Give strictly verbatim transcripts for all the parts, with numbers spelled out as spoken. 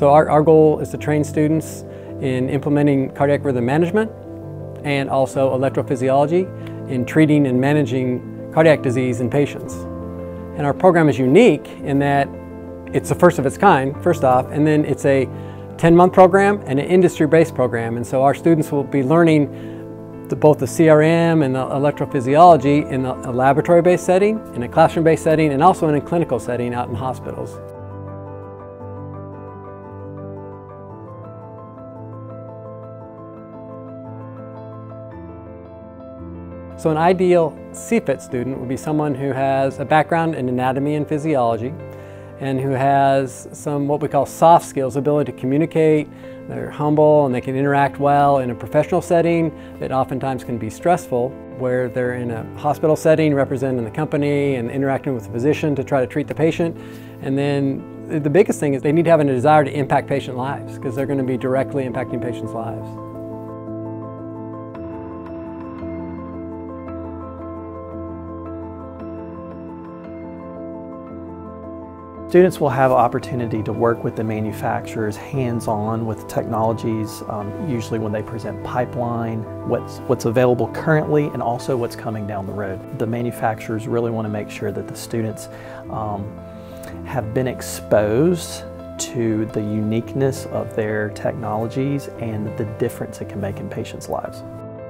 So our, our goal is to train students in implementing cardiac rhythm management and also electrophysiology in treating and managing cardiac disease in patients. And our program is unique in that it's the first of its kind, first off, and then it's a ten month program and an industry-based program. And so our students will be learning the, both the C R M and the electrophysiology in a laboratory-based setting, in a classroom-based setting, and also in a clinical setting out in hospitals. So an ideal C F I T student would be someone who has a background in anatomy and physiology and who has some what we call soft skills, ability to communicate, they're humble and they can interact well in a professional setting that oftentimes can be stressful, where they're in a hospital setting representing the company and interacting with the physician to try to treat the patient. And then the biggest thing is they need to have a desire to impact patient lives because they're going to be directly impacting patients' lives. Students will have opportunity to work with the manufacturers hands-on with technologies, um, usually when they present pipeline, what's, what's available currently and also what's coming down the road. The manufacturers really want to make sure that the students um, have been exposed to the uniqueness of their technologies and the difference it can make in patients' lives.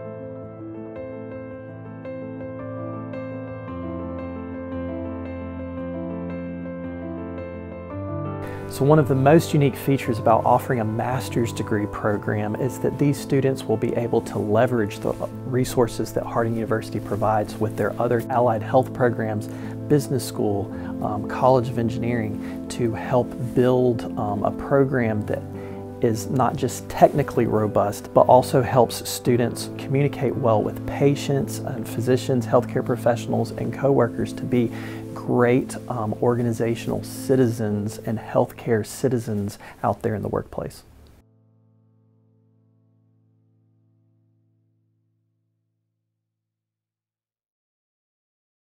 So one of the most unique features about offering a master's degree program is that these students will be able to leverage the resources that Harding University provides with their other allied health programs, business school, um, College of Engineering, to help build um, a program that is not just technically robust, but also helps students communicate well with patients and physicians, healthcare professionals, and coworkers to be great um, organizational citizens and healthcare citizens out there in the workplace.